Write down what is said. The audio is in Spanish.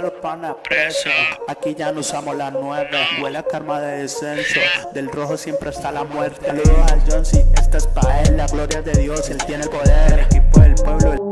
los panas presos. Aquí ya no usamos la 9. Huele a karma de descenso. Del rojo siempre está la muerte. Saludos a John C, esta es pa' él. La gloria de Dios, él tiene el poder. Equipo del pueblo.